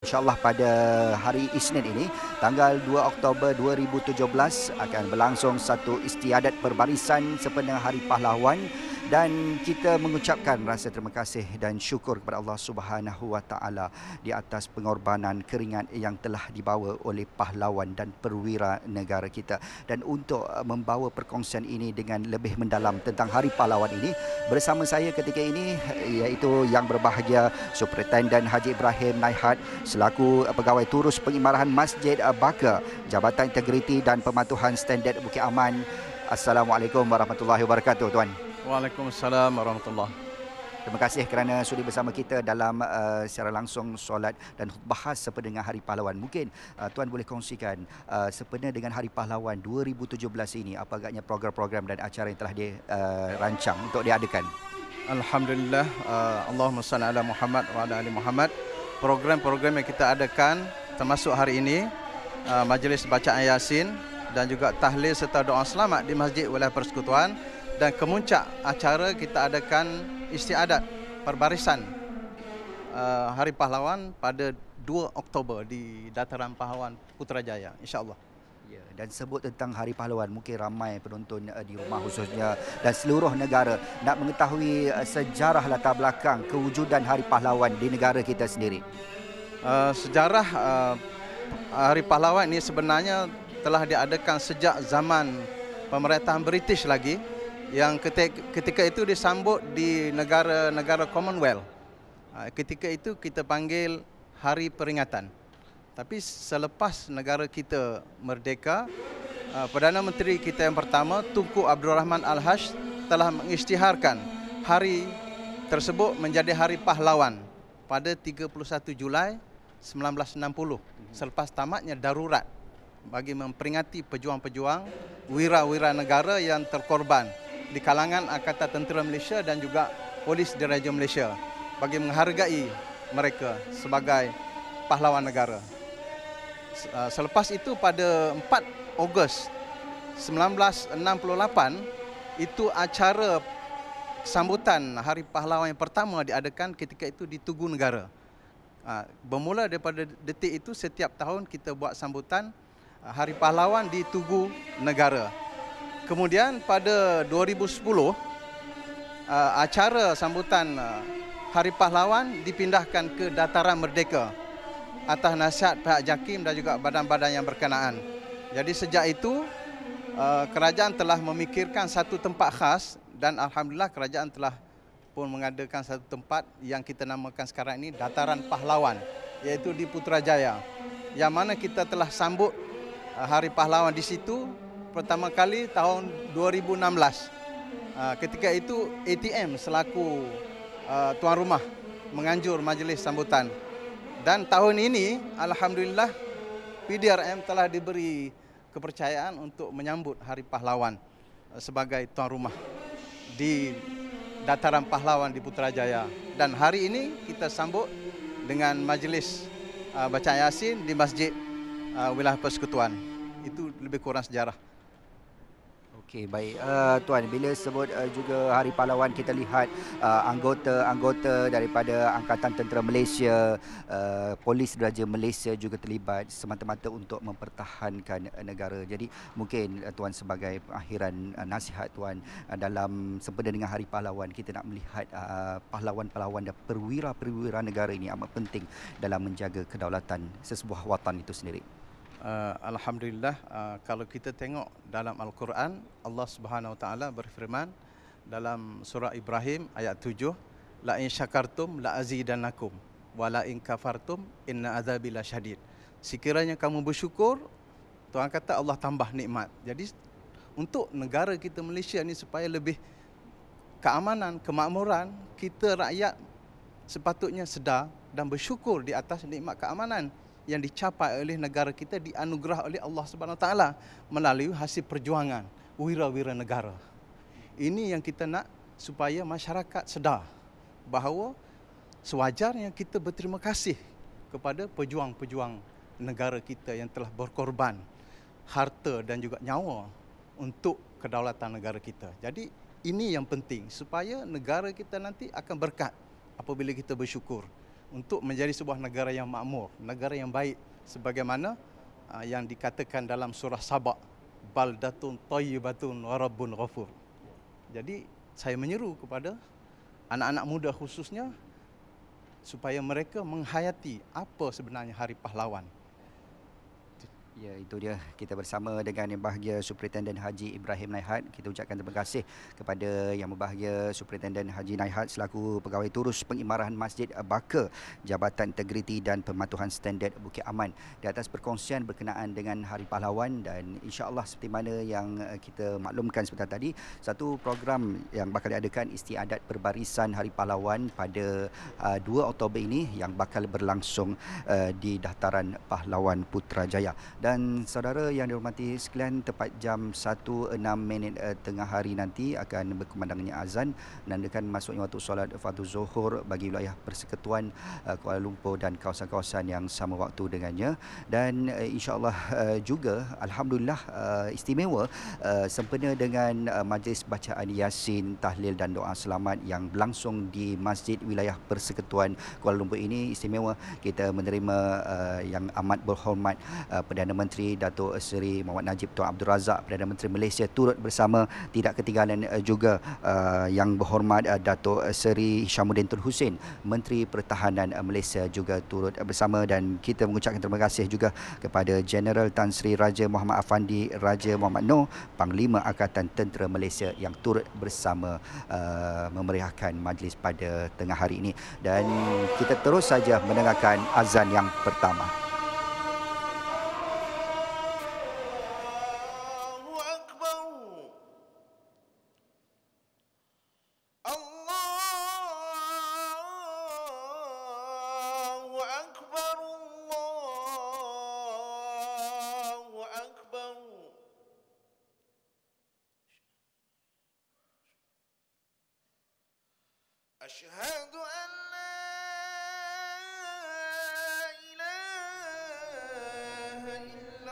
InsyaAllah pada hari Isnin ini, tanggal 2 Oktober 2017 akan berlangsung satu istiadat berbarisan sempena Hari Pahlawan dan kita mengucapkan rasa terima kasih dan syukur kepada Allah Subhanahu Wa Taala di atas pengorbanan keringat yang telah dibawa oleh pahlawan dan perwira negara kita. Dan untuk membawa perkongsian ini dengan lebih mendalam tentang Hari Pahlawan ini, bersama saya ketika ini iaitu Yang Berbahagia Superintendent Haji Ibrahim Naihat selaku pegawai turus pengimarahan Masjid Baka, Jabatan Integriti dan Pematuhan Standard Bukit Aman. Assalamualaikum warahmatullahi wabarakatuh, Tuan. Waalaikumsalam warahmatullahi. Terima kasih kerana sudi bersama kita dalam secara langsung solat dan bahas sempena dengan Hari Pahlawan. Mungkin Tuan boleh kongsikan sempena dengan Hari Pahlawan 2017 ini, apa agaknya program-program dan acara yang telah dirancang untuk diadakan? Alhamdulillah, Allahumma salli ala Muhammad wa ala ali Muhammad. Program-program yang kita adakan termasuk hari ini majlis bacaan Yasin dan juga tahlil serta doa selamat di Masjid Wilayah Persekutuan, dan kemuncak acara kita adakan istiadat perbarisan Hari Pahlawan pada 2 Oktober di Dataran Pahlawan Putrajaya, insya-Allah. Ya, dan sebut tentang Hari Pahlawan, mungkin ramai penonton di rumah khususnya dan seluruh negara nak mengetahui sejarah latar belakang kewujudan Hari Pahlawan di negara kita sendiri. Sejarah Hari Pahlawan ini sebenarnya telah diadakan sejak zaman pemerintahan British lagi, yang ketika itu disambut di negara-negara Commonwealth. Ketika itu kita panggil Hari Peringatan. Tapi selepas negara kita merdeka, Perdana Menteri kita yang pertama, Tunku Abdul Rahman Al-Hash, telah mengisytiharkan hari tersebut menjadi Hari Pahlawan pada 31 Julai 1960, selepas tamatnya darurat bagi memperingati pejuang-pejuang, wira-wira negara yang terkorban di kalangan Angkatan Tentera Malaysia dan juga Polis Diraja Malaysia, bagi menghargai mereka sebagai pahlawan negara. Selepas itu pada 4 Ogos 1968 itu acara sambutan Hari Pahlawan yang pertama diadakan ketika itu di Tugu Negara. Bermula daripada detik itu setiap tahun kita buat sambutan Hari Pahlawan di Tugu Negara. Kemudian pada 2010 acara sambutan Hari Pahlawan dipindahkan ke Dataran Merdeka atas nasihat pihak JAKIM dan juga badan-badan yang berkenaan. Jadi sejak itu kerajaan telah memikirkan satu tempat khas, dan alhamdulillah kerajaan telah pun mengadakan satu tempat yang kita namakan sekarang ini Dataran Pahlawan, iaitu di Putrajaya, yang mana kita telah sambut Hari Pahlawan di situ pertama kali tahun 2016. Ketika itu ATM selaku tuan rumah menganjur majlis sambutan. Dan tahun ini, alhamdulillah, PDRM telah diberi kepercayaan untuk menyambut Hari Pahlawan sebagai tuan rumah di Dataran Pahlawan di Putrajaya. Dan hari ini kita sambut dengan majlis bacaan Yasin di Masjid Wilayah Persekutuan. Itu lebih kurang sejarah. Okey, baik. Tuan, bila sebut juga Hari Pahlawan, kita lihat anggota-anggota daripada Angkatan Tentera Malaysia, Polis Diraja Malaysia juga terlibat semata-mata untuk mempertahankan negara. Jadi mungkin Tuan sebagai akhiran nasihat Tuan dalam sempena dengan Hari Pahlawan, kita nak melihat pahlawan-pahlawan dan perwira-perwira negara ini amat penting dalam menjaga kedaulatan sesebuah watan itu sendiri. Alhamdulillah, kalau kita tengok dalam Al-Quran, Allah Subhanahu Wa Taala berfirman dalam surah Ibrahim ayat 7, la in syakartum la azidannakum wa la in kafartum inna azabi lasyadid. Sekiranya kamu bersyukur, Tuhan kata Allah tambah nikmat. Jadi untuk negara kita Malaysia ni supaya lebih keamanan, kemakmuran, kita rakyat sepatutnya sedar dan bersyukur di atas nikmat keamanan yang dicapai oleh negara kita, dianugerah oleh Allah Subhanahu Wa Taala melalui hasil perjuangan wira-wira negara. Ini yang kita nak supaya masyarakat sedar bahawa sewajarnya kita berterima kasih kepada pejuang-pejuang negara kita yang telah berkorban harta dan juga nyawa untuk kedaulatan negara kita. Jadi ini yang penting supaya negara kita nanti akan berkat apabila kita bersyukur. untuk menjadi sebuah negara yang makmur, negara yang baik sebagaimana yang dikatakan dalam surah Saba, baldatun thayyibatun wa rabbun ghafur. Jadi saya menyeru kepada anak-anak muda khususnya supaya mereka menghayati apa sebenarnya Hari Pahlawan. Ya, itu dia. Kita bersama dengan Yang Berbahagia Superintendent Haji Ibrahim Naihat. Kita ucapkan terima kasih kepada Yang Berbahagia Superintendent Haji Naihat selaku Pegawai Turus Pengimarahan Masjid Baka Jabatan Integriti dan Pematuhan Standard Bukit Aman di atas perkongsian berkenaan dengan Hari Pahlawan. Dan insya-Allah seperti mana yang kita maklumkan sebentar tadi, satu program yang bakal diadakan istiadat perbarisan Hari Pahlawan pada 2 Oktober ini yang bakal berlangsung di Dataran Pahlawan Putrajaya. Dan saudara yang dihormati sekalian, tepat jam 1.06 tengah hari nanti akan berkumandangnya azan menandakan masuknya waktu solat fardu zuhur bagi wilayah Persekutuan Kuala Lumpur dan kawasan-kawasan yang sama waktu dengannya. Dan insya-Allah juga alhamdulillah istimewa sempena dengan majlis bacaan Yasin, tahlil dan doa selamat yang berlangsung di Masjid Wilayah Persekutuan Kuala Lumpur ini. Istimewa kita menerima yang amat berhormat Perdana Menteri Datuk Seri Muhammad Najib Tun Abdul Razak, Perdana Menteri Malaysia turut bersama. Tidak ketinggalan juga yang berhormat Datuk Seri Hishamuddin Tun Hussein, Menteri Pertahanan Malaysia juga turut bersama. Dan kita mengucapkan terima kasih juga kepada Jeneral Tan Sri Raja Muhammad Afandi Raja Muhammad Noor, Panglima Angkatan Tentera Malaysia yang turut bersama memeriahkan majlis pada tengah hari ini. Dan kita terus saja mendengarkan azan yang pertama. أشهد أن لا إله إلا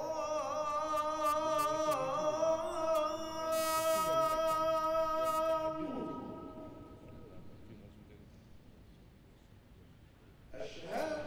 الله أشهد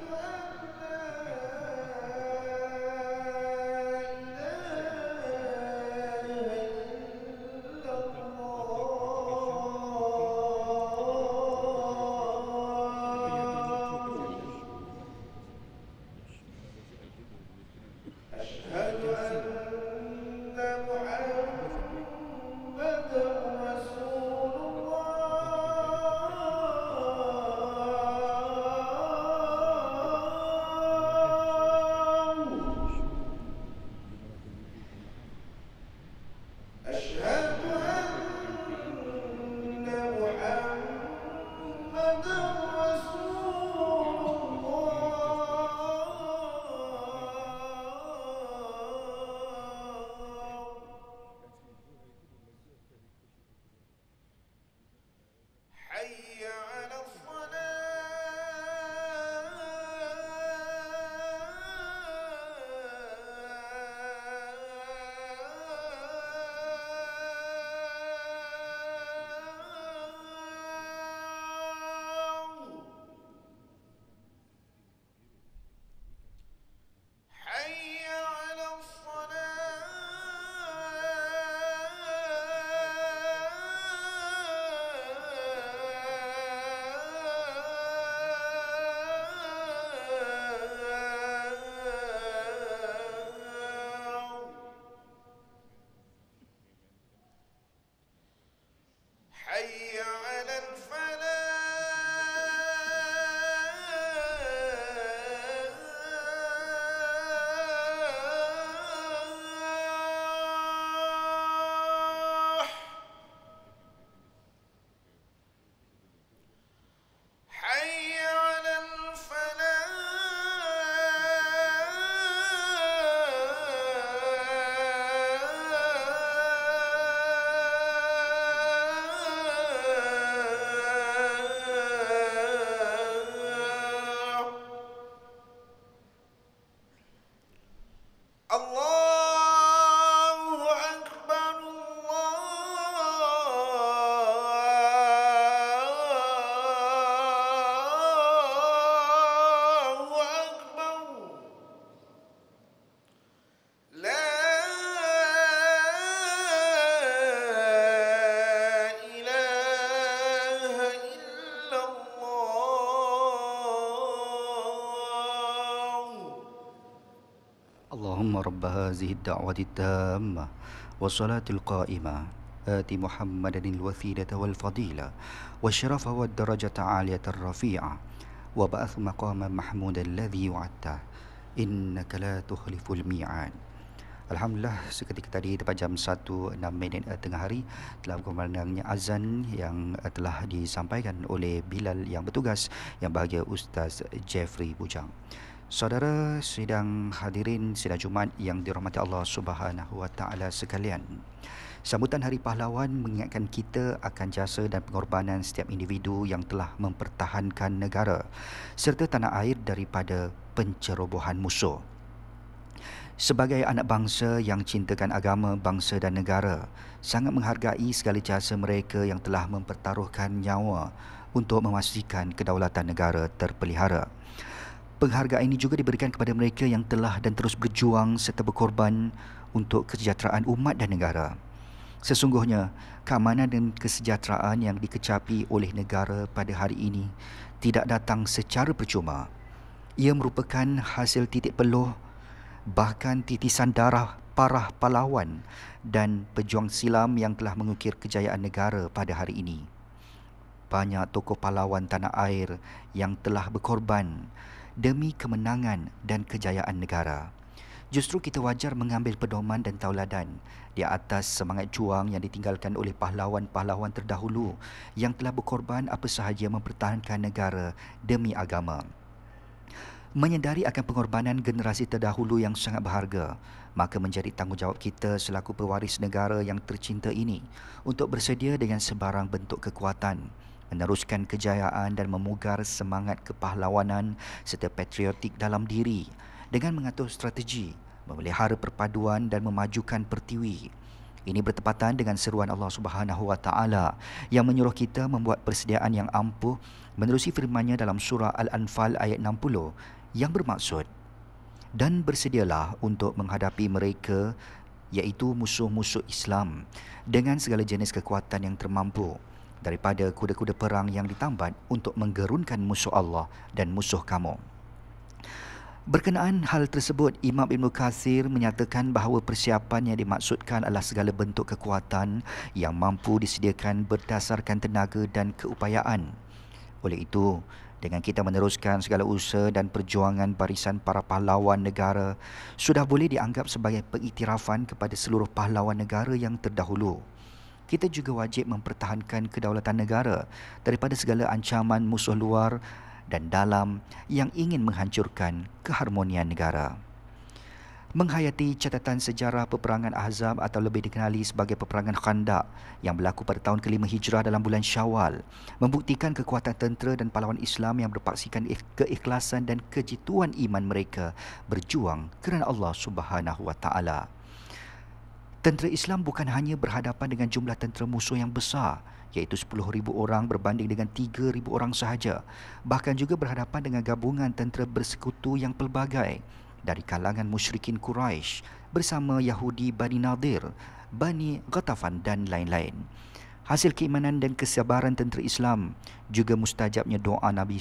اللهم رب هذه الدعوة التامة والصلاة القائمة آت محمدا الوسيلة والفضيلة والشرف والدرجة العالية الرفيعة وبعث مقاما محمودا الذي وعدته إنك لا تخلف الميعاد. Alhamdulillah, seketika tadi tepat jam 1:06 tengah hari telah berkumandangnya azan yang telah disampaikan oleh Bilal yang bertugas, yang bahagia Ustaz Jeffrey Bujang. Saudara sidang hadirin sidang Jumaat yang dirahmati Allah Subhanahu Wa Taala sekalian. Sambutan Hari Pahlawan mengingatkan kita akan jasa dan pengorbanan setiap individu yang telah mempertahankan negara serta tanah air daripada pencerobohan musuh. Sebagai anak bangsa yang cintakan agama, bangsa dan negara, sangat menghargai segala jasa mereka yang telah mempertaruhkan nyawa untuk memastikan kedaulatan negara terpelihara. Penghargaan ini juga diberikan kepada mereka yang telah dan terus berjuang serta berkorban untuk kesejahteraan umat dan negara. Sesungguhnya, keamanan dan kesejahteraan yang dikecapi oleh negara pada hari ini tidak datang secara percuma. Ia merupakan hasil titik peluh, bahkan titisan darah para pahlawan dan pejuang silam yang telah mengukir kejayaan negara pada hari ini. Banyak tokoh pahlawan tanah air yang telah berkorban demi kemenangan dan kejayaan negara. Justru kita wajar mengambil pedoman dan tauladan di atas semangat juang yang ditinggalkan oleh pahlawan-pahlawan terdahulu yang telah berkorban apa sahaja mempertahankan negara demi agama. Menyedari akan pengorbanan generasi terdahulu yang sangat berharga, maka menjadi tanggungjawab kita selaku pewaris negara yang tercinta ini untuk bersedia dengan sebarang bentuk kekuatan, meneruskan kejayaan dan memugar semangat kepahlawanan serta patriotik dalam diri dengan mengatur strategi, memelihara perpaduan dan memajukan pertiwi. Ini bertepatan dengan seruan Allah Subhanahu Wa Taala yang menyuruh kita membuat persediaan yang ampuh menerusi firman-Nya dalam surah Al-Anfal ayat 60 yang bermaksud, dan bersedialah untuk menghadapi mereka iaitu musuh-musuh Islam dengan segala jenis kekuatan yang termampu daripada kuda-kuda perang yang ditambat untuk menggerunkan musuh Allah dan musuh kamu. Berkenaan hal tersebut, Imam Ibn Kathir menyatakan bahawa persiapan yang dimaksudkan adalah segala bentuk kekuatan yang mampu disediakan berdasarkan tenaga dan keupayaan. Oleh itu, dengan kita meneruskan segala usaha dan perjuangan barisan para pahlawan negara, sudah boleh dianggap sebagai pengiktirafan kepada seluruh pahlawan negara yang terdahulu. Kita juga wajib mempertahankan kedaulatan negara daripada segala ancaman musuh luar dan dalam yang ingin menghancurkan keharmonian negara. Menghayati catatan sejarah peperangan Ahzab atau lebih dikenali sebagai peperangan Khandaq yang berlaku pada tahun ke-5 Hijrah dalam bulan Syawal, membuktikan kekuatan tentera dan pahlawan Islam yang berpaksikan keikhlasan dan kejituan iman mereka berjuang kerana Allah Subhanahu Wa Taala. Tentera Islam bukan hanya berhadapan dengan jumlah tentera musuh yang besar, iaitu 10,000 orang berbanding dengan 3,000 orang sahaja, bahkan juga berhadapan dengan gabungan tentera bersekutu yang pelbagai dari kalangan musyrikin Quraisy bersama Yahudi Bani Nadir, Bani Ghatafan dan lain-lain. Hasil keimanan dan kesabaran tentera Islam juga mustajabnya doa Nabi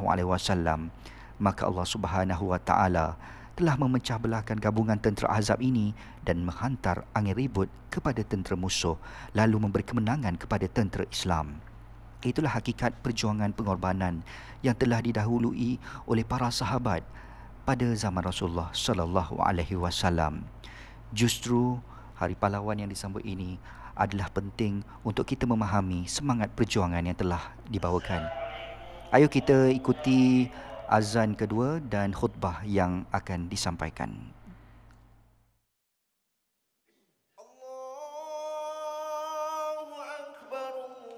SAW. Maka Allah Subhanahu Wa Taala telah memecah belahkan gabungan tentera Ahzab ini dan menghantar angin ribut kepada tentera musuh, lalu memberi kemenangan kepada tentera Islam. Itulah hakikat perjuangan pengorbanan yang telah didahului oleh para sahabat pada zaman Rasulullah sallallahu alaihi wasallam. Justru Hari Pahlawan yang disambut ini adalah penting untuk kita memahami semangat perjuangan yang telah dibawakan. Ayo kita ikuti azan kedua dan khutbah yang akan disampaikan. Allahu Akbar,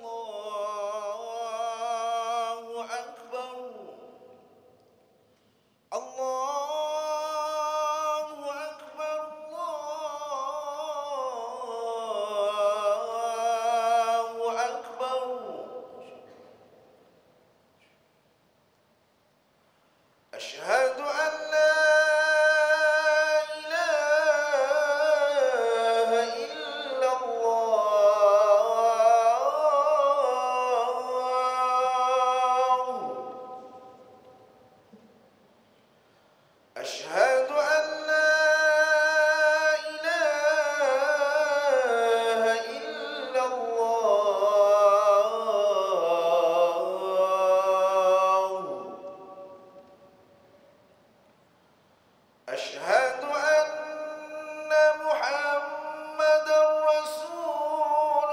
Allahu Akbar, Allahu Akbar, Allahu Akbar. أشهد أن لا أشهد أن محمدا رسول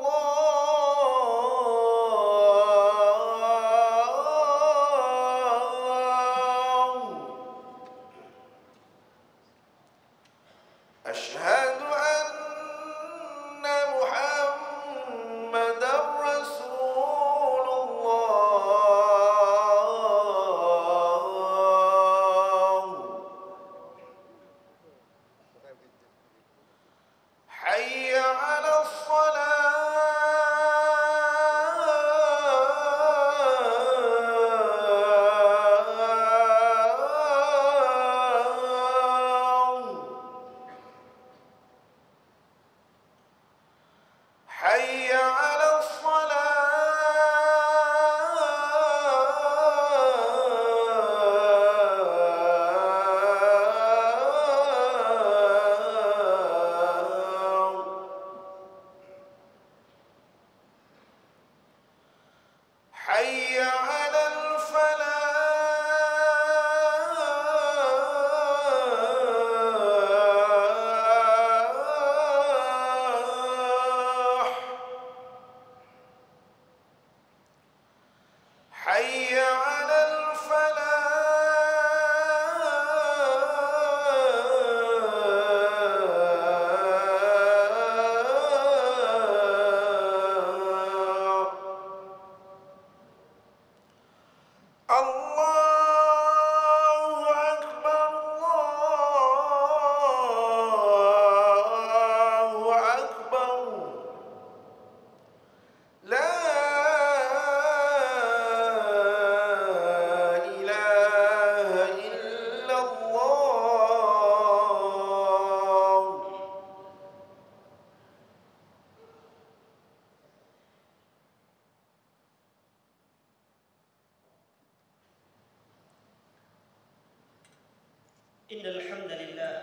الله. أشهد أن محمدا رسول الله. حي على الصلاة. حي على الصلاة. حي على الفلاح. حي على الفلاح. الله أكبر الله أكبر. لا إله إلا الله. إن الحمد لله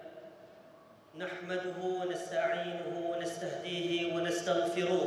نحمده ونستعينه ونستهديه ونستغفره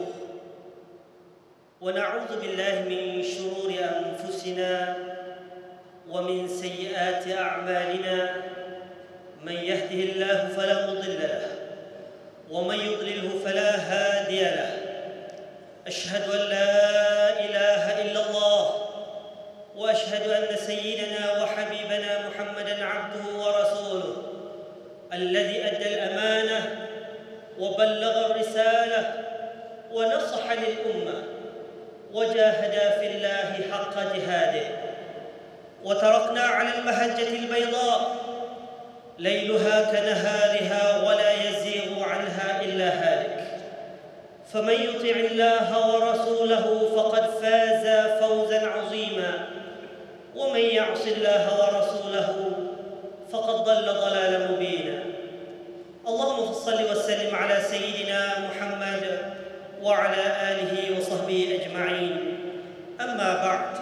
ونعوذ بالله من شرور أنفسنا ومن سيئات أعمالنا. من يهده الله فلا مضل له ومن يضلله فلا هادي له. أشهد أن لا إله إلا الله وأشهد أن سيدنا وحبيبنا محمدًا عبده ورسوله الذي أدى الأمانة وبلغ الرسالة ونصح للأمة وجاهد في الله حق جهاده، وتركنا على المهجة البيضاء ليلها كنهارها ولا يزيغ عنها إلا هالك. فمن يطع الله ورسوله فقد فاز فوزا عظيما، ومن يعص الله ورسوله فقد ضل ضلالا مبينا. اللهم صل وسلم على سيدنا محمد وعلى آله وصحبه أجمعين. أما بعد،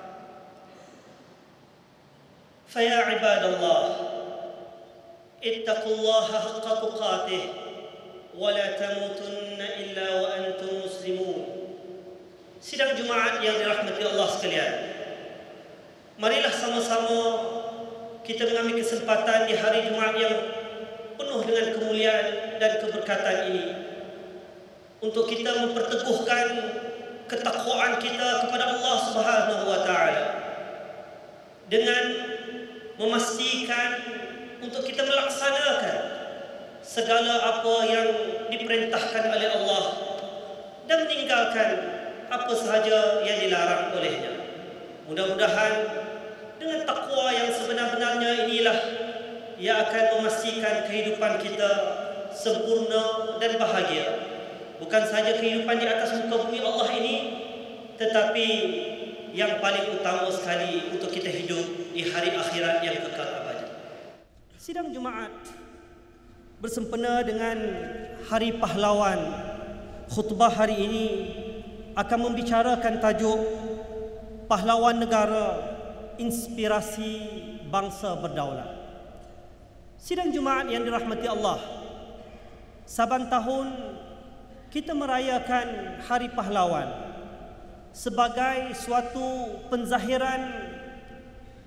فيا عباد الله اتقوا الله حق تقاته ولا تموتن إلا وأنتم مسلمون. Sidang Jumaat yang dirahmati Allah sekalian, marilah sama-sama kita mengambil kesempatan di hari Jumaat yang penuh dengan kemuliaan dan keberkatan ini untuk kita memperteguhkan ketakwaan kita kepada Allah Subhanahu wa taala dengan memastikan untuk kita melaksanakan segala apa yang diperintahkan oleh Allah dan meninggalkan apa sahaja yang dilarang olehnya. Mudah-mudahan dengan takwa yang sebenar-benarnya inilah yang akan memastikan kehidupan kita sempurna dan bahagia. Bukan sahaja kehidupan di atas muka bumi Allah ini, tetapi yang paling utama sekali untuk kita hidup di hari akhirat yang kekal abadi. Sidang Jumaat bersempena dengan Hari Pahlawan. Khutbah hari ini akan membicarakan tajuk Pahlawan Negara, Inspirasi Bangsa Berdaulat. Sidang Jumaat yang dirahmati Allah, saban tahun kita merayakan Hari Pahlawan sebagai suatu penzahiran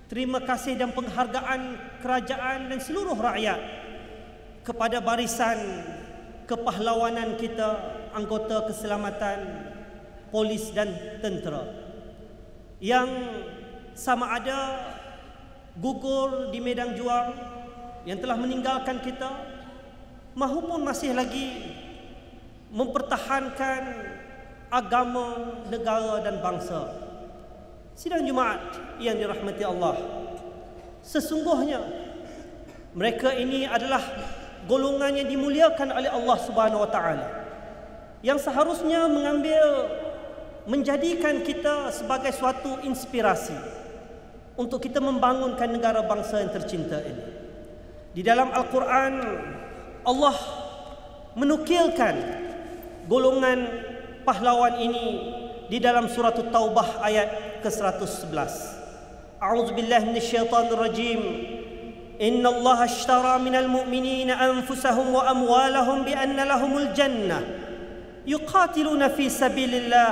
terima kasih dan penghargaan kerajaan dan seluruh rakyat kepada barisan kepahlawanan kita, anggota keselamatan, polis dan tentera yang sama ada gugur di medan juang, yang telah meninggalkan kita, maupun masih lagi mempertahankan agama, negara dan bangsa. Sidang Jumaat yang dirahmati Allah, sesungguhnya mereka ini adalah golongan yang dimuliakan oleh Allah Subhanahu wa taala, yang seharusnya menjadikan kita sebagai suatu inspirasi untuk kita membangunkan negara bangsa yang tercinta ini. Di dalam Al-Quran, Allah menukilkan golongan pahlawan ini di dalam surah Taubah ayat ke-111. A'udzubillahi minasyaitonir rajim. Innallaha ashtara minal mu'minina anfusahum wa amwalahum bi anna lahumul jannah yuqatiluna fi sabilillah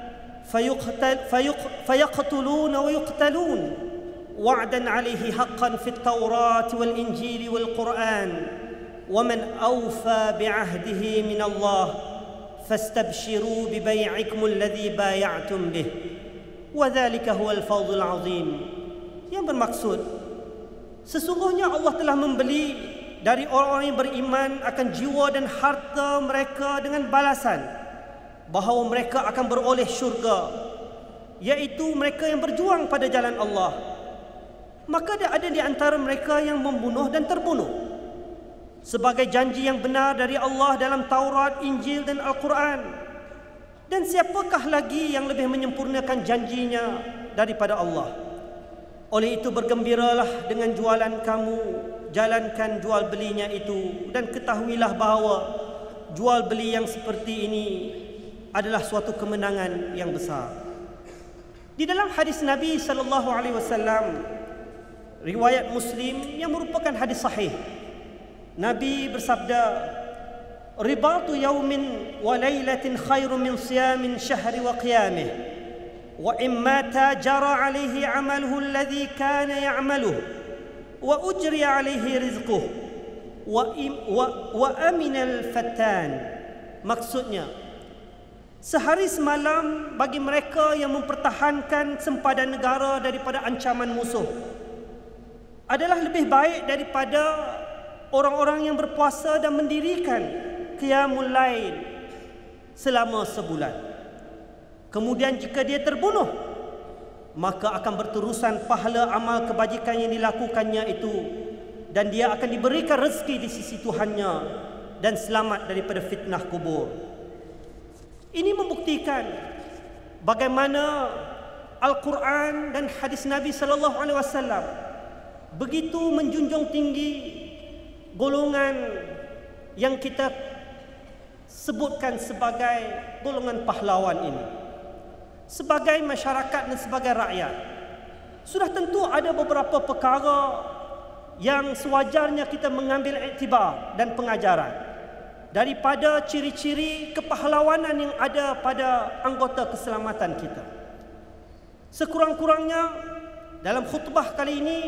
fayaqtuluna wa yuqtalun wa'dan 'alaihi haqqan fit Taurat wal Injil wal Quran wa man awfa bi'ahdihi min Allah fastabshiru bi bai'ikum alladhi bay'atum bih wa dzalika huwal fawzul 'azim. Yang bermaksud, sesungguhnya Allah telah membeli dari orang-orang yang beriman akan jiwa dan harta mereka dengan balasan bahawa mereka akan beroleh syurga, iaitu mereka yang berjuang pada jalan Allah. Maka ada di antara mereka yang membunuh dan terbunuh sebagai janji yang benar dari Allah dalam Taurat, Injil dan Al-Quran. Dan siapakah lagi yang lebih menyempurnakan janjinya daripada Allah? Oleh itu bergembiralah dengan jualan kamu, jalankan jual belinya itu, dan ketahuilah bahawa jual beli yang seperti ini adalah suatu kemenangan yang besar. Di dalam hadis Nabi sallallahu alaihi wasallam, riwayat Muslim yang merupakan hadis sahih, Nabi bersabda, "Ribatu yaumin wa lailatin khairun min siyamin syahri wa qiyamih. Wa imma tajara alaihi amaluhu alladhi kana ya'maluhu wa ujri alaihi rizquhu wa amina al-fattan." Maksudnya, sehari semalam bagi mereka yang mempertahankan sempadan negara daripada ancaman musuh adalah lebih baik daripada orang-orang yang berpuasa dan mendirikan qiyamul lail selama sebulan. Kemudian jika dia terbunuh, maka akan berterusan pahala amal kebajikan yang dilakukannya itu, dan dia akan diberikan rezeki di sisi Tuhannya dan selamat daripada fitnah kubur. Ini membuktikan bagaimana Al-Quran dan hadis Nabi sallallahu alaihi wasallam begitu menjunjung tinggi golongan yang kita sebutkan sebagai golongan pahlawan ini. Sebagai masyarakat dan sebagai rakyat, sudah tentu ada beberapa perkara yang sewajarnya kita mengambil iktibar dan pengajaran daripada ciri-ciri kepahlawanan yang ada pada anggota keselamatan kita. Sekurang-kurangnya dalam khutbah kali ini,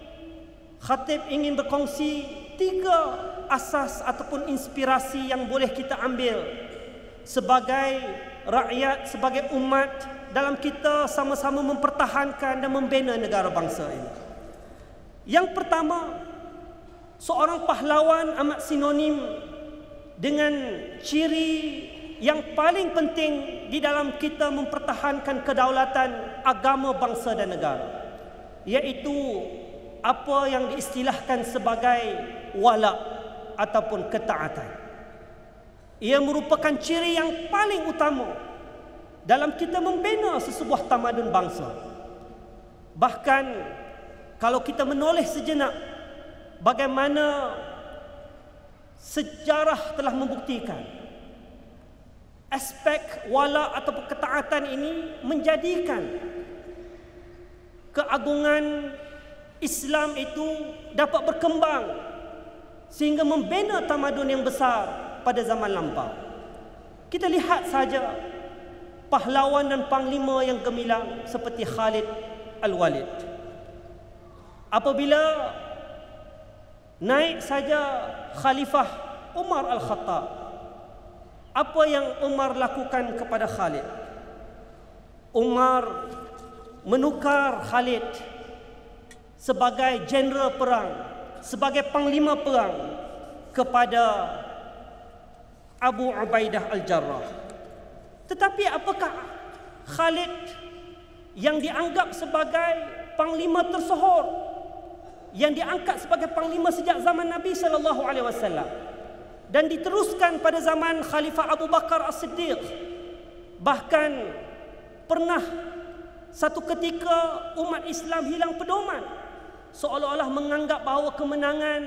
khatib ingin berkongsi 3 asas ataupun inspirasi yang boleh kita ambil sebagai rakyat, sebagai umat, dalam kita sama-sama mempertahankan dan membina negara bangsa ini. Yang pertama, seorang pahlawan amat sinonim dengan ciri yang paling penting di dalam kita mempertahankan kedaulatan agama, bangsa dan negara, iaitu apa yang diistilahkan sebagai wala ataupun ketaatan. Ia merupakan ciri yang paling utama dalam kita membina sesebuah tamadun bangsa. Bahkan kalau kita menoleh sejenak bagaimana sejarah telah membuktikan aspek wala ataupun ketaatan ini menjadikan keagungan Islam itu dapat berkembang sehingga membina tamadun yang besar pada zaman lampau. Kita lihat saja pahlawan dan panglima yang gemilang seperti Khalid Al-Walid. apabila naik saja Khalifah Umar Al-Khattab, apa yang Umar lakukan kepada Khalid? Umar menukar Khalid sebagai jeneral perang, sebagai panglima perang kepada Abu Ubaidah Al-Jarrah. Tetapi apakah Khalid yang dianggap sebagai panglima tersohor, yang diangkat sebagai panglima sejak zaman Nabi sallallahu alaihi wasallam dan diteruskan pada zaman Khalifah Abu Bakar As-Siddiq, bahkan pernah satu ketika umat Islam hilang pedoman, seolah-olah menganggap bahawa kemenangan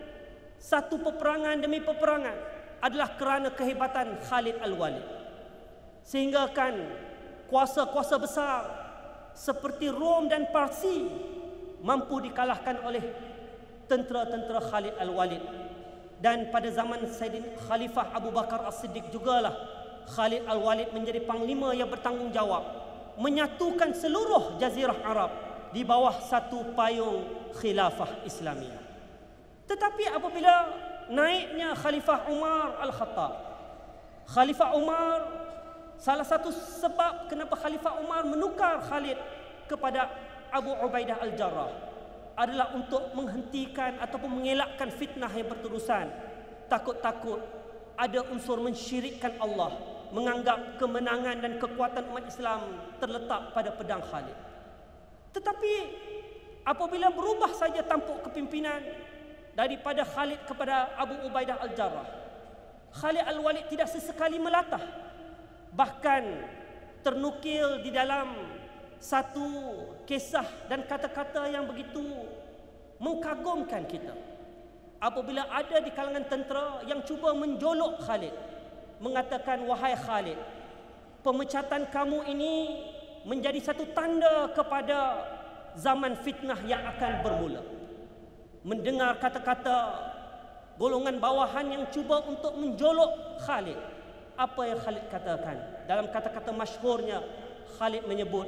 satu peperangan demi peperangan adalah kerana kehebatan Khalid Al-Walid, sehingga kan kuasa-kuasa besar seperti Rom dan Parsi mampu dikalahkan oleh tentera-tentera Khalid Al-Walid. Dan pada zaman Sayyidina Khalifah Abu Bakar As-Siddiq jugalah Khalid Al-Walid menjadi panglima yang bertanggungjawab menyatukan seluruh jazirah Arab di bawah satu payung khilafah Islamiyah. Tetapi apabila naiknya Khalifah Umar Al-Khattab, Khalifah Umar, salah satu sebab kenapa Khalifah Umar menukar Khalid kepada Abu Ubaidah Al-Jarrah adalah untuk menghentikan ataupun mengelakkan fitnah yang berterusan. Takut-takut ada unsur mensyirikkan Allah, menganggap kemenangan dan kekuatan umat Islam terletak pada pedang Khalid. Tetapi apabila berubah saja tampuk kepimpinan daripada Khalid kepada Abu Ubaidah Al-Jarrah, Khalid Al-Walid tidak sesekali melatah. Bahkan ternukil di dalam satu kisah dan kata-kata yang begitu mengkagumkan kita, apabila ada di kalangan tentera yang cuba menjolok Khalid, mengatakan, wahai Khalid, pemecatan kamu ini menjadi satu tanda kepada zaman fitnah yang akan bermula. Mendengar kata-kata golongan bawahan yang cuba untuk menjolok Khalid, apa yang Khalid katakan? Dalam kata-kata masyhurnya, Khalid menyebut,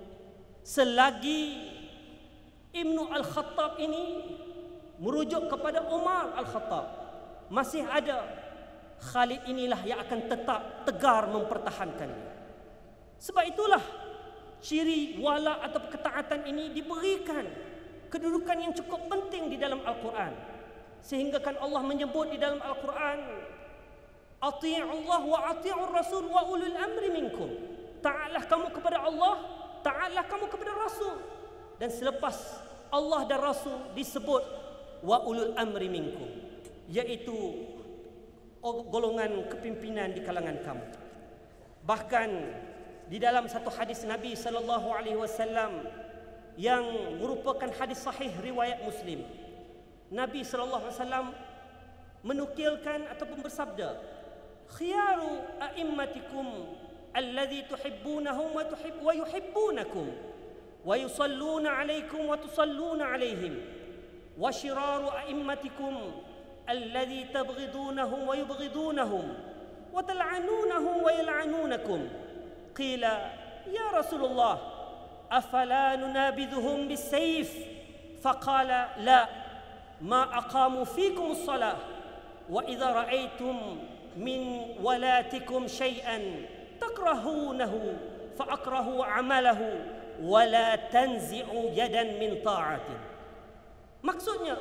selagi Ibnu Al-Khattab ini merujuk kepada Umar Al-Khattab masih ada, Khalid inilah yang akan tetap tegar mempertahankannya. Sebab itulah ciri wala atau ketaatan ini diberikan kedudukan yang cukup penting di dalam Al-Quran, sehingga kan Allah menyebut di dalam Al-Quran, ati'ullah wa ati'ur rasul wa ulul amri minkum. Ta'atlah kamu kepada Allah, ta'atlah kamu kepada Rasul. Dan selepas Allah dan Rasul disebut wa ulul amri minkum, iaitu golongan kepimpinan di kalangan kamu. Bahkan di dalam satu hadis Nabi sallallahu alaihi wasallam yang merupakan hadis sahih riwayat Muslim, Nabi sallallahu alaihi wasallam menukilkan ataupun bersabda, khiyaru a'immatikum alladhi tuhibbunahum wa yuhibbunakum wa yusalluna alaikum wa tusalluna alaihim wa shiraru a'immatikum alladhi tabghidunahum wa yubghidunahum wa tal'anunahum wa yal'anunakum. Qila ya Rasulullah afala nunabidhuhum bisayf? Faqala la ma aqamu fikum as-salah wa idza ra'aytum min walatikum shay'an takrahunahu fa akrahu 'amalahu wa la tanzi'u yadan min ta'atin. Maksudnya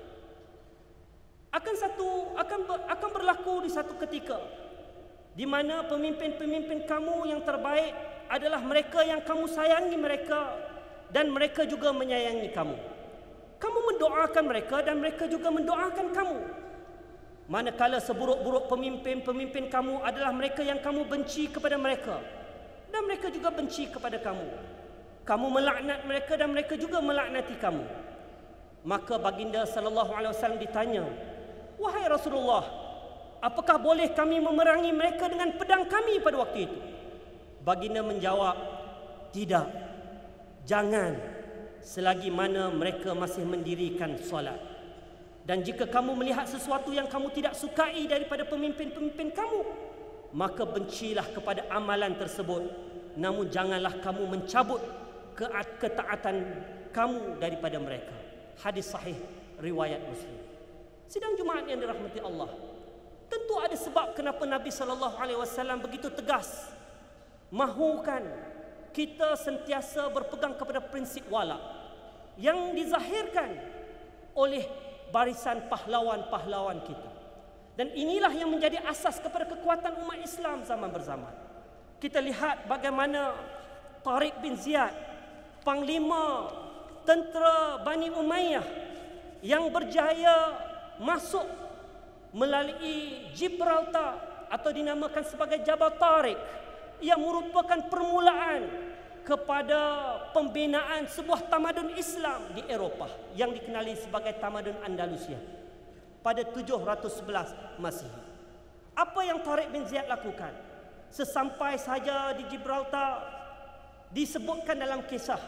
akan berlaku di satu ketika di mana pemimpin-pemimpin kamu yang terbaik adalah mereka yang kamu sayangi mereka dan mereka juga menyayangi kamu. Kamu mendoakan mereka dan mereka juga mendoakan kamu. Manakala seburuk-buruk pemimpin-pemimpin kamu adalah mereka yang kamu benci kepada mereka dan mereka juga benci kepada kamu. Kamu melaknat mereka dan mereka juga melaknati kamu. Maka baginda sallallahu alaihi wasallam ditanya, wahai Rasulullah, apakah boleh kami memerangi mereka dengan pedang kami pada waktu itu? Baginda menjawab, tidak, jangan, selagi mana mereka masih mendirikan solat. Dan jika kamu melihat sesuatu yang kamu tidak sukai daripada pemimpin-pemimpin kamu, maka bencilah kepada amalan tersebut. Namun janganlah kamu mencabut ketaatan kamu daripada mereka. Hadis sahih riwayat Muslim. Sidang Jumaat yang dirahmati Allah, tentu ada sebab kenapa Nabi SAW begitu tegas mahukan kita sentiasa berpegang kepada prinsip wala yang dizahirkan oleh barisan pahlawan-pahlawan kita. Dan inilah yang menjadi asas kepada kekuatan umat Islam zaman berzaman. Kita lihat bagaimana Tariq bin Ziyad, panglima tentera Bani Umayyah yang berjaya masuk melalui Gibraltar atau dinamakan sebagai Jabal Tariq, yang merupakan permulaan kepada pembinaan sebuah tamadun Islam di Eropah yang dikenali sebagai tamadun Andalusia pada 711 Masihi. Apa yang Tariq bin Ziyad lakukan? Sesampai saja di Gibraltar, disebutkan dalam kisah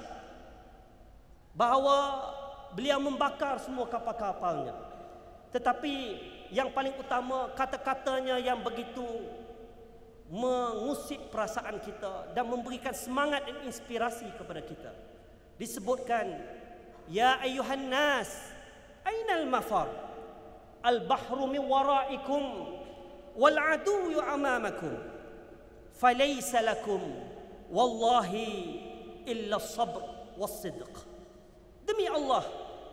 bahawa beliau membakar semua kapal-kapalnya. Tetapi yang paling utama, kata-katanya yang begitu mengusik perasaan kita dan memberikan semangat dan inspirasi kepada kita. Disebutkan, ya ayyuhan nas, ainal mafar? Al-bahru min waraikum wal aduwwu amamakum. Falaysa lakum wallahi illa as-sabr was-sidq. Demi Allah,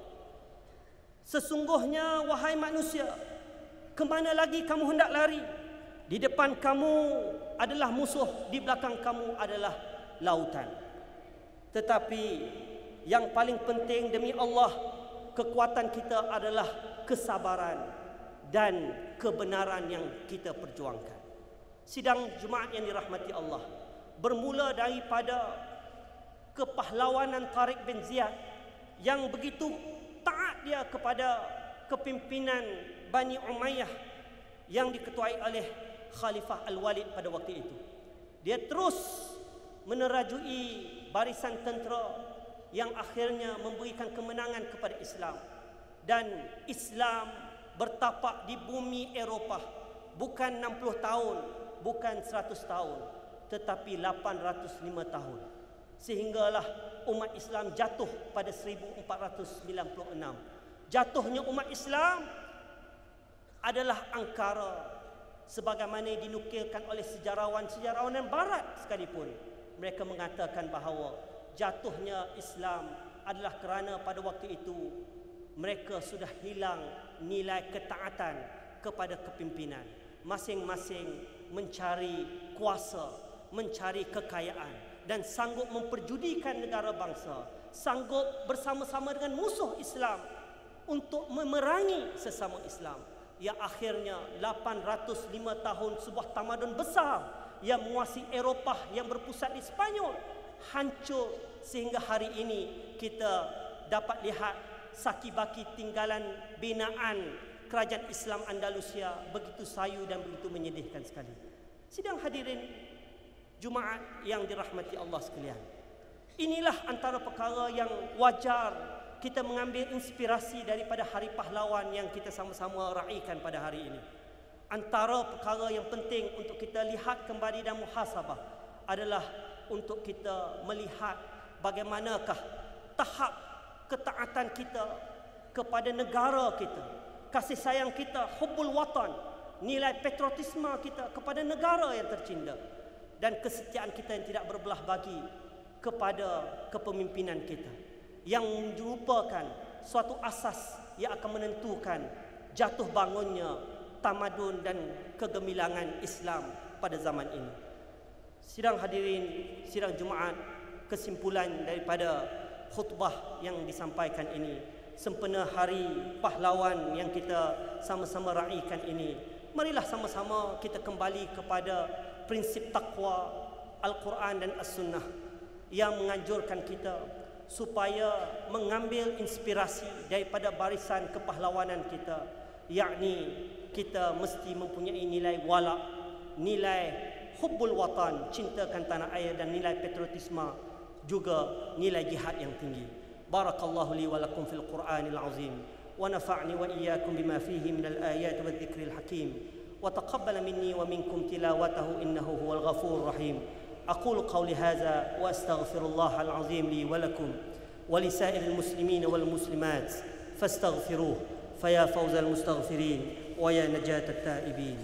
sesungguhnya wahai manusia, kemana lagi kamu hendak lari? Di depan kamu adalah musuh, di belakang kamu adalah lautan. Tetapi yang paling penting demi Allah, kekuatan kita adalah kesabaran dan kebenaran yang kita perjuangkan. Sidang Jumaat yang dirahmati Allah, bermula daripada kepahlawanan Tariq bin Ziyad yang begitu taat dia kepada kepimpinan Bani Umayyah yang diketuai oleh Khalifah Al-Walid pada waktu itu. Dia terus menerajui barisan tentera yang akhirnya memberikan kemenangan kepada Islam. Dan Islam bertapak di bumi Eropah bukan 60 tahun, bukan 100 tahun, tetapi 805 tahun. Sehinggalah umat Islam jatuh pada 1496. Jatuhnya umat Islam adalah angkara sebagaimana dinukilkan oleh sejarawan-sejarawan barat sekalipun. Mereka mengatakan bahawa jatuhnya Islam adalah kerana pada waktu itu mereka sudah hilang nilai ketaatan kepada kepimpinan. Masing-masing mencari kuasa, mencari kekayaan dan sanggup memperjudikan negara bangsa, sanggup bersama-sama dengan musuh Islam untuk memerangi sesama Islam. Yang akhirnya 805 tahun sebuah tamadun besar yang menguasai Eropah yang berpusat di Spanyol hancur sehingga hari ini kita dapat lihat saki-baki tinggalan binaan kerajaan Islam Andalusia begitu sayu dan begitu menyedihkan sekali. Sidang hadirin Jumaat yang dirahmati Allah sekalian, inilah antara perkara yang wajar kita mengambil inspirasi daripada Hari Pahlawan yang kita sama-sama raikan pada hari ini. Antara perkara yang penting untuk kita lihat kembali dan muhasabah adalah untuk kita melihat bagaimanakah tahap ketaatan kita kepada negara kita, kasih sayang kita, hubbul watan, nilai patriotisme kita kepada negara yang tercinta, dan kesetiaan kita yang tidak berbelah bagi kepada kepemimpinan kita, yang merupakan suatu asas yang akan menentukan jatuh bangunnya tamadun dan kegemilangan Islam pada zaman ini. Sidang hadirin, sidang Jumaat, kesimpulan daripada khutbah yang disampaikan ini, sempena Hari Pahlawan yang kita sama-sama raikan ini, marilah sama-sama kita kembali kepada prinsip takwa Al-Quran dan As-Sunnah yang menganjurkan kita supaya mengambil inspirasi daripada barisan kepahlawanan kita, yakni kita mesti mempunyai nilai wala, nilai hubbul watan, cintakan tanah air, dan nilai patriotisme, juga nilai jihad yang tinggi. Barakallahu li wa lakum fil Qur'anil azim wa nafa'ni wa iyyakum bima fihi minal ayati wadh-dhikril hakim wa taqabbala minni wa minkum tilawatahu innahu huwal ghafurur rahim. أقول قولي هذا وأستغفر الله العظيم لي ولكم ولسائر المسلمين والمسلمات فاستغفروه فيا فوز المستغفرين ويا نجاة التائبين.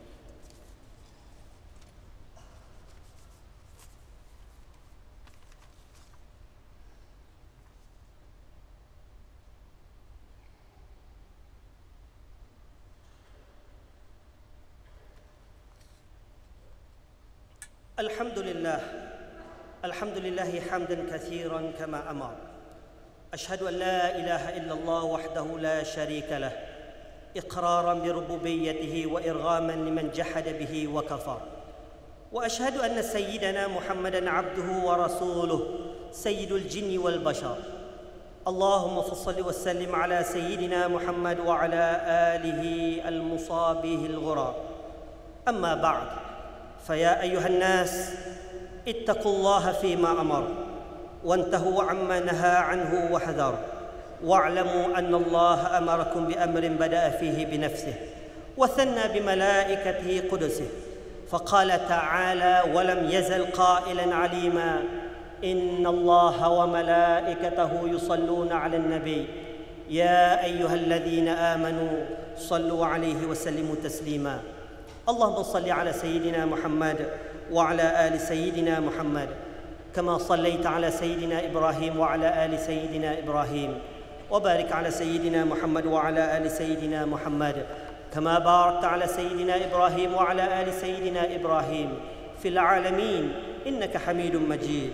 الحمد لله حمدا كثيرا كما أمر. أشهد أن لا إله إلا الله وحده لا شريك له إقرارا بربوبيته وإرغاما لمن جحد به وكفر. وأشهد أن سيدنا محمدا عبده ورسوله سيد الجن والبشر. اللهم فصل وسلم على سيدنا محمد وعلى آله المصابيه الغرار. أما بعد، فيا أيها الناس اتقوا الله فيما أمر وانتهوا عما نهى عنه وحذر، واعلموا أن الله أمركم بأمر بدأ فيه بنفسه وثنى بملائكته قدسه، فقال تعالى: ولم يزل قائلا عليما: إن الله وملائكته يصلون على النبي يا أيها الذين آمنوا صلوا عليه وسلموا تسليما. اللهم صل على سيدنا محمد وعلى آل سيدنا محمد كما صليت على سيدنا إبراهيم وعلى آل سيدنا إبراهيم، وبارك على سيدنا محمد وعلى آل سيدنا محمد كما باركت على سيدنا إبراهيم وعلى آل سيدنا إبراهيم في العالمين إنك حميد مجيد.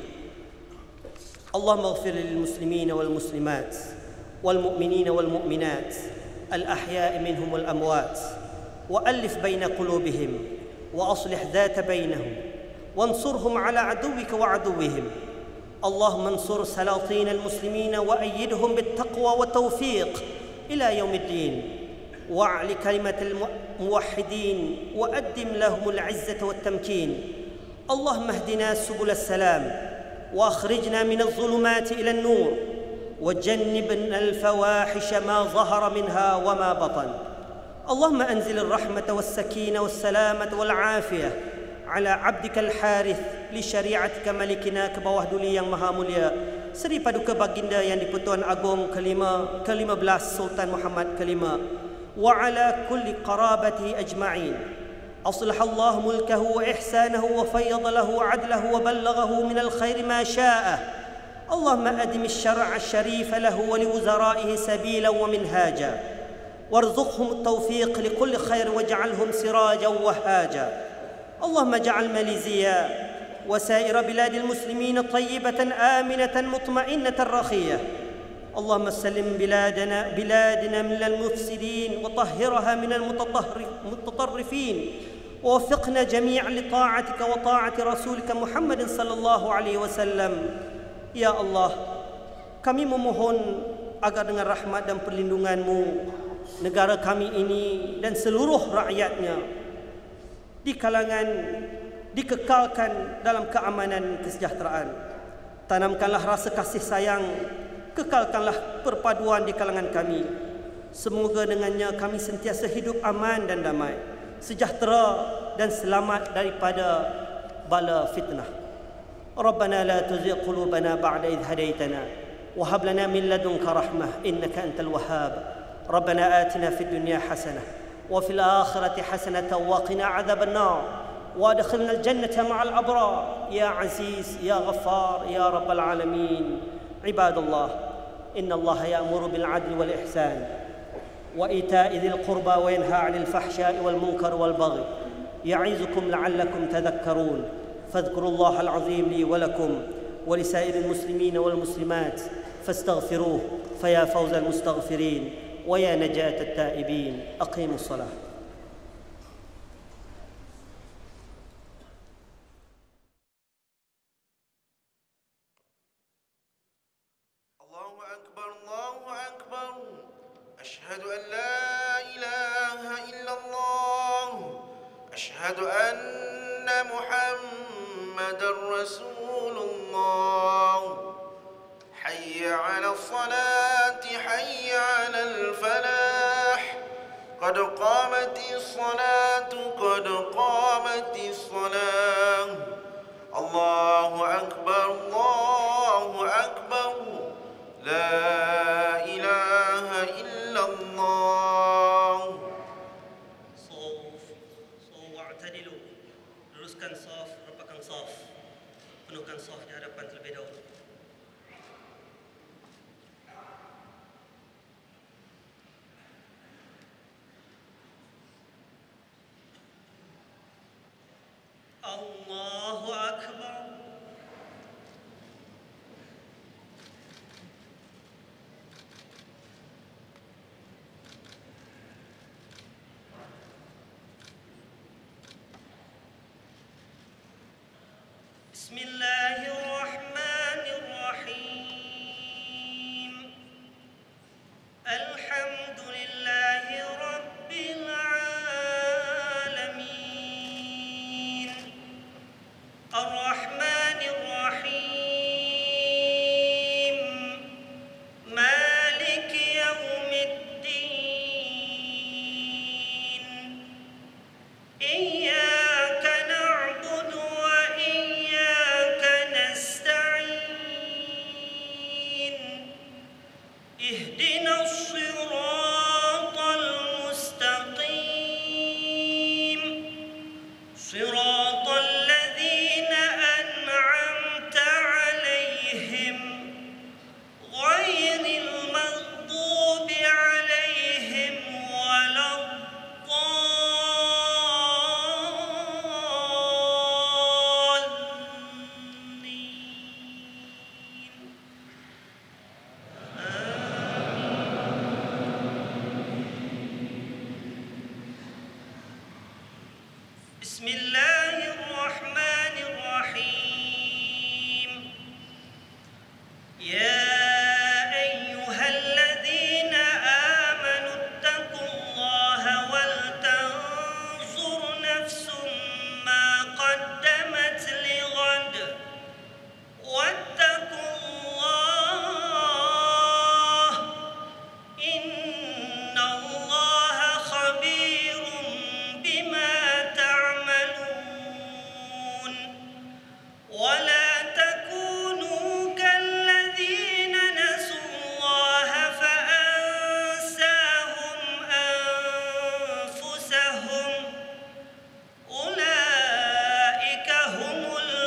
اللهم اغفر للمسلمين والمسلمات والمؤمنين والمؤمنات الأحياء منهم والأموات، وألف بين قلوبهم وأصلح ذات بينهم، وانصرهم على عدوك وعدوهم. اللهم انصر سلاطين المسلمين وأيدهم بالتقوى والتوفيق إلى يوم الدين، واعل كلمة الموحدين وأدم لهم العزة والتمكين. اللهم اهدنا سبل السلام وأخرجنا من الظلمات إلى النور، وجنبنا الفواحش ما ظهر منها وما بطن. اللهم أنزل الرحمة والسكينة والسلامة والعافية على عبدك الحارث لشريعتك ملكنا ke bawah duli yang maha mulia Seri Paduka Baginda yang di-Pertuan Agong ke-15 Sultan Muhammad ke-5 wa ala kulli qarabati ajma'in. أصلح الله ملكه وإحسانه وفيض له عدله وبلغه من الخير ما شاء. اللهم أدم الشرع الشريف له ولوزرائه سبيلا ومنهاجا، وارزقهم التوفيق لكل خير واجعلهم سراجا وهاجا. اللهم اجعل ماليزيا وسائر بلاد المسلمين طيبة آمنة مطمئنة رخية. اللهم سلم بلادنا من المفسدين وطهرها من المتطرفين، ووفقنا جميعا لطاعتك وطاعة رسولك محمد صلى الله عليه وسلم. Ya Allah, kami memohon agar dengan rahmat dan perlindungan-Mu negara kami ini dan seluruh rakyatnya dikekalkan dalam keamanan kesejahteraan. Tanamkanlah rasa kasih sayang, kekalkanlah perpaduan di kalangan kami. Semoga dengannya kami sentiasa hidup aman dan damai, sejahtera dan selamat daripada bala fitnah. Rabbana la tuzigh qulubana ba'da idh hadaytana wa hab lana min ladunka rahmah innaka antal wahhab. Rabbana atina fid dunya hasanah wa fil akhirati hasanatan wa qina adzaban nar wa adkhilna al jannata ma'al abrar ya aziz ya ghaffar ya rabbal alamin. Ibadallah, inna Allah ya'muru bil 'adli wal ihsan wa ita'i dhil qurba wa yanha 'anil fahsya'i wal munkar wal baghi ya'izukum la'allakum tadhakkarun. فاذكروا الله العظيم لي ولكم ولسائر المسلمين والمسلمات فاستغفروه فيا فوز المستغفرين ويا نجاة التائبين. أقيموا الصلاة. الله أكبر الله أكبر أشهد أن لا إله إلا الله أشهد أن محمد رسول الله. حي على الصلاة حي على الفلاح قد قامت الصلاة قد قامت الصلاة. الله أكبر الله أكبر الله أكبر. بسم الله الرحمن الرحيم. الحمد لله رب العالمين. الرحمن الرحيم. مالك يوم الدين. إياك نعبد وإياك نستعين. اهدنا الصراط المستقيم. صراط الذين أنعمت عليهم غير المغضوب عليهم ولا الضالين. بسم الله الرحمن الرحيم. يا أيها الذين آمنوا اتقوا الله ولتنظر نفس ما قدمت لغد واتقوا الله إن الله خبير بما تعملون. ولا تكونوا كالذين نسوا الله فأنساهم أنفسهم أولئك هم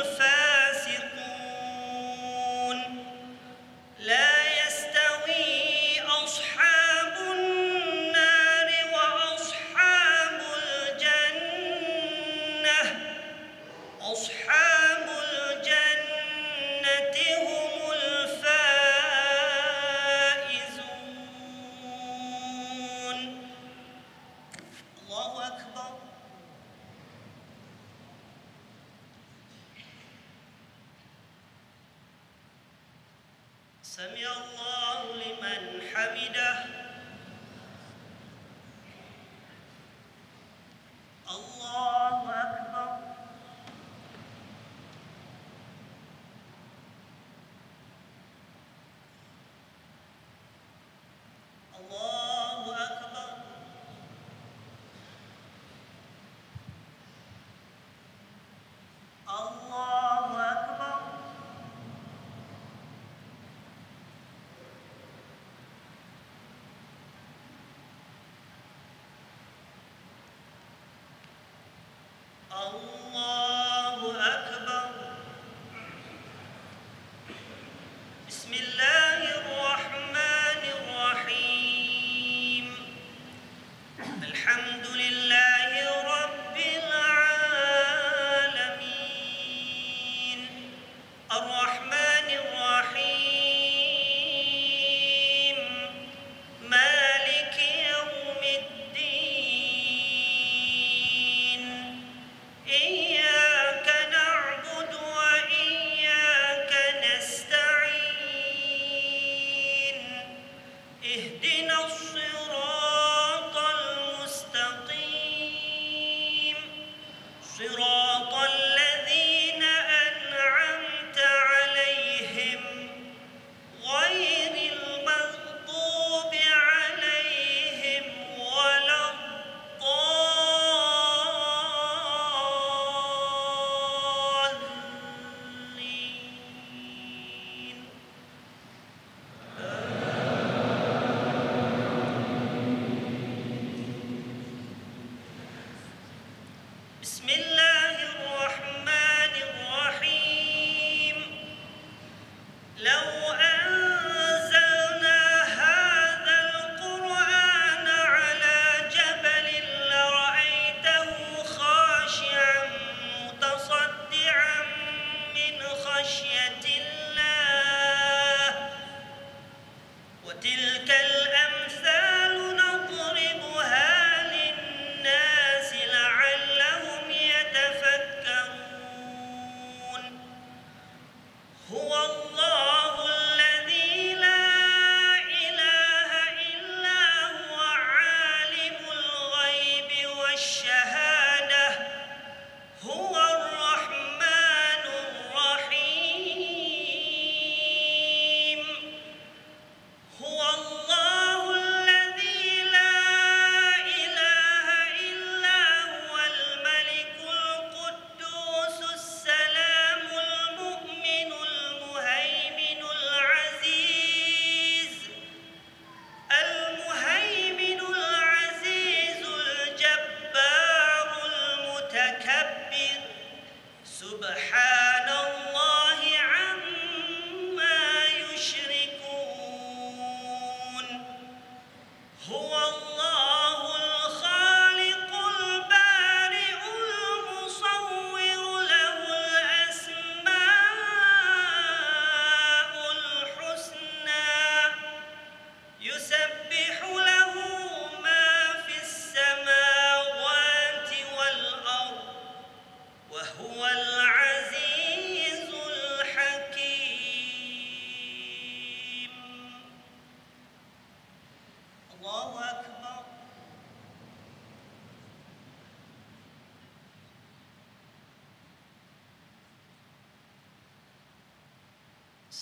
الفاسقون. لا يستوي أصحاب النار وأصحاب الجنة. أصحاب الجنة هم الفائزون. الله أكبر. سمع الله لمن حمده. الله أكبر. الله أكبر. الله أكبر. الله أكبر. بسم الله الرحمن الرحيم. الحمد لله رب العالمين. الرحمن الرحيم. مالك يوم الدين. إياك نعبد وإياك نستعين. اهدنا الصراط المستقيم. صراط الذين أنعمت عليهم غير المغضوب عليهم ولا الضالين. بسم الله الرحمن الرحيم. لو أنزلنا هذا القرآن على جبل لرأيته خاشعا متصدعا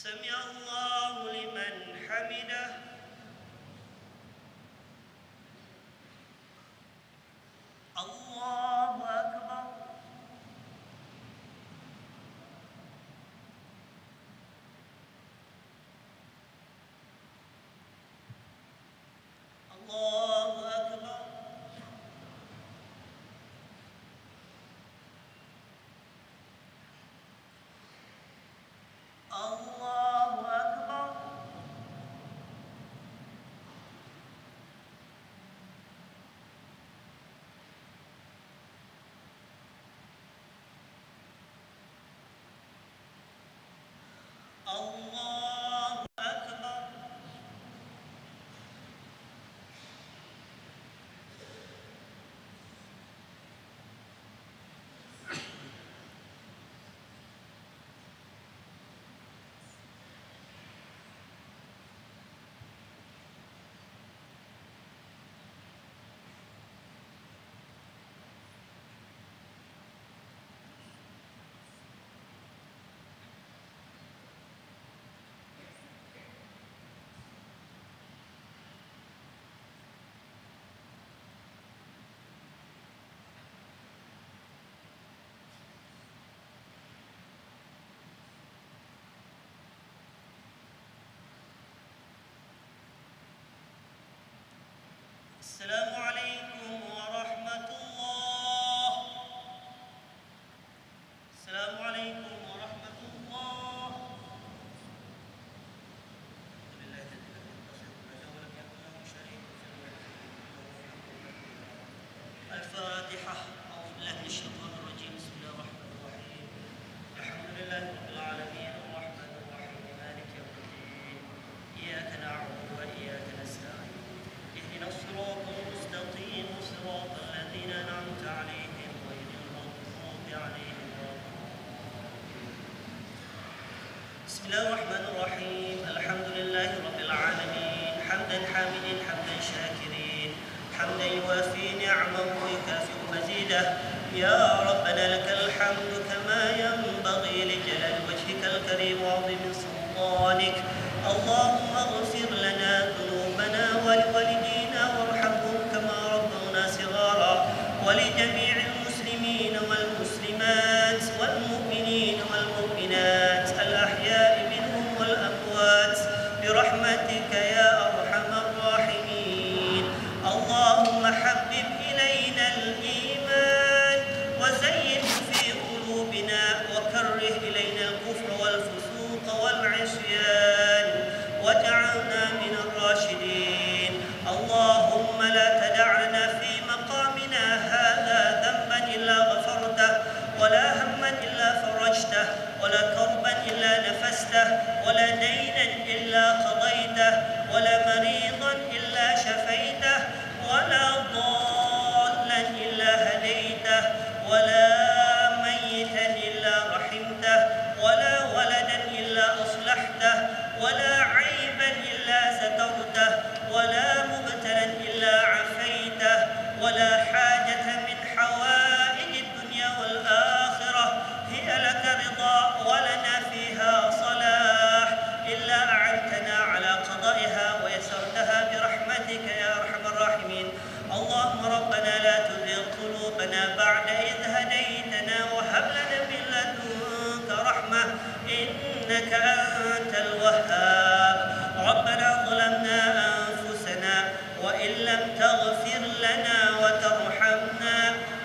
سمع الله لمن حمده. الله أكبر. الله أكبر. الله أكبر. الله أكبر. السلام عليكم ورحمة الله. السلام عليكم ورحمة الله. الفاتحة. أعوذ بالله من الشيطان الرجيم. بسم الله الرحمن الرحيم. الحمد لله رب العالمين الرحمن الرحيم مالك يوم الدين. إياك نعبد وإياك نستعين. اهدنا الصراط المستقيم صراط الذين أنعمت عليهم غير المغضوب عليهم ولا الضالين. بسم الله الرحمن الرحيم. الحمد لله رب العالمين حمدا حامدين حمدا شاكرين حمدا يوافي نعمه ويكافئ مزيده. يا ربنا لك الحمد كما ينبغي لجلال وجهك الكريم وعظيم سلطانك. اللهم اغفر لنا ذنوبنا ولوالدينا وارحمهم كما ربونا صغارا، ولجميع المسلمين والمسلمات والمؤمنين والمؤمنات الأحياء منهم والأموات برحمتك يا أرحم الراحمين. اللهم حبب إلينا الإيمان وزينه في قلوبنا وكره إلينا الكفر والفسوق والعصيان واجعلنا من الراشدين. اللهم لا تدع لنا في مقامنا هذا ذنبا إلا غفرته، ولا هما إلا فرجته، ولا كربا إلا نفسته، ولا دينا إلا قضيته، ولا مريضا إلا شفيته، ولا ضالا إلا هديته، ولا ميتا إلا رحمته، ولا ولدا إلا أصلحته، ولا عيبا إلا سترته، ولا مبتلا إلا عفيته، ولا حاجة من حوائج الدنيا والآخرة هي لك رضا ولنا فيها صلاح إلا أعنتنا على قضائها ويسرتها برحمتك يا أرحم الراحمين. اللهم ربنا لا تزغ قلوبنا بعد إذ هديتنا وهب لنا من لدنك رحمة إنك أنت الوهاب. ربنا ظلمنا أنفسنا وإن لم تغفر لنا وترحمنا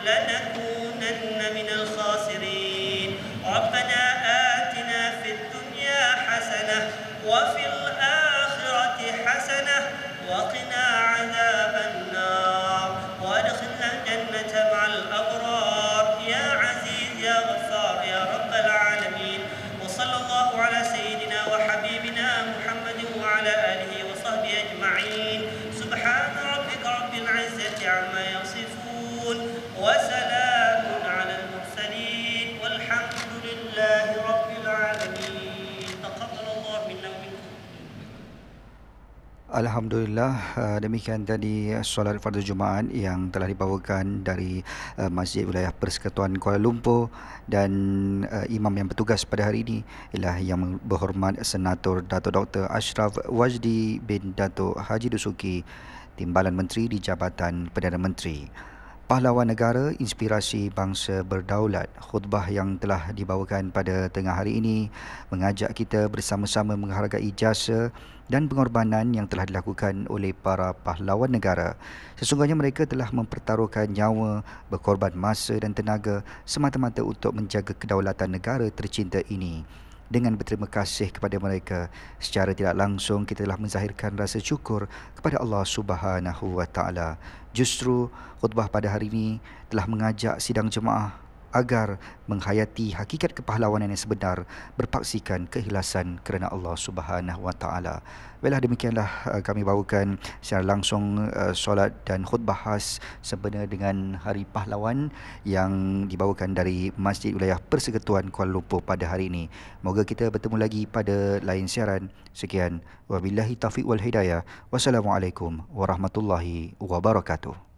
لنكونن من الخاسرين. ربنا آتنا في الدنيا حسنة وفي الآخرة حسنة وقنا عذاب النار وادخلنا الجنة مع الأبرار يا عزيز يا غفار يا رب العالمين. وصلى الله على سيدنا وحبيبنا محمد وعلى آله وصحبه أجمعين. سبحان ربك رب العزة عما يصفون وسلام على المرسلين والحمد لله رب العالمين. تقبل الله منا ومنكم. Alhamdulillah, demikian tadi solat fardu Jumaat yang telah dibawakan dari Masjid Wilayah Persekutuan Kuala Lumpur, dan imam yang bertugas pada hari ini ialah Yang Berhormat Senator Dato' Dr. Ashraf Wajdi bin Dato' Haji Dusuki, Timbalan Menteri di Jabatan Perdana Menteri. Pahlawan negara, inspirasi bangsa berdaulat. Khutbah yang telah dibawakan pada tengah hari ini mengajak kita bersama-sama menghargai jasa dan pengorbanan yang telah dilakukan oleh para pahlawan negara. Sesungguhnya mereka telah mempertaruhkan nyawa, berkorban masa dan tenaga semata-mata untuk menjaga kedaulatan negara tercinta ini. Dengan berterima kasih kepada mereka, secara tidak langsung kita telah menzahirkan rasa syukur kepada Allah Subhanahu wa taala. Justru khutbah pada hari ini telah mengajak sidang jemaah agar menghayati hakikat kepahlawanan yang sebenar, berpaksikan keikhlasan kerana Allah Subhanahu wa taala. Baiklah, demikianlah kami bawakan secara langsung solat dan khutbah khas sempena dengan Hari Pahlawan yang dibawakan dari Masjid Wilayah Persekutuan Kuala Lumpur pada hari ini. Moga kita bertemu lagi pada lain siaran. Sekian, wabillahi taufiq wal hidayah. Wassalamualaikum warahmatullahi wabarakatuh.